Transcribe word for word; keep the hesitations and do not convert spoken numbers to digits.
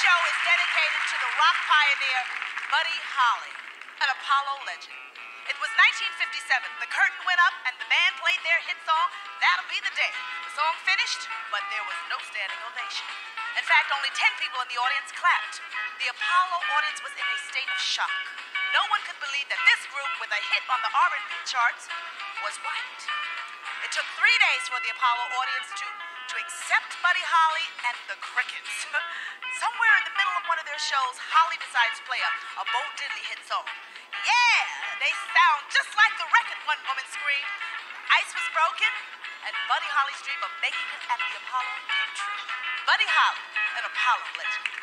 show is dedicated to the rock pioneer Buddy Holly, an Apollo legend. It was nineteen fifty-seven. The curtain went up and the band played their hit song, That'll Be the Day. The song finished, but there was no standing ovation. In fact, only ten people in the audience clapped. The Apollo audience was in a state of shock. No one could believe that this group with a hit on the R and B charts was white. It took three days for the Apollo audience to, to accept Buddy Holly and the Crickets. Somewhere in the middle of one of their shows, Holly decides to play a, a Bo Diddley hit song. Yeah, they sound just like the record, one woman screamed. Ice was broken, and Buddy Holly's dream of making it at the Apollo came true. Buddy Holly, an Apollo legend.